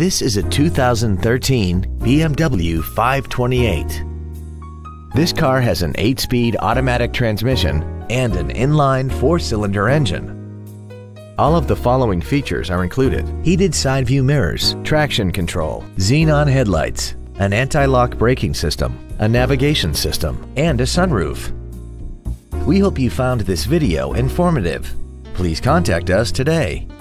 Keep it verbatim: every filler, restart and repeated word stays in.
This is a two thousand thirteen B M W five twenty-eight. This car has an eight-speed automatic transmission and an inline four-cylinder engine. All of the following features are included: heated side view mirrors, traction control, xenon headlights, an anti-lock braking system, a navigation system, and a sunroof. We hope you found this video informative. Please contact us today.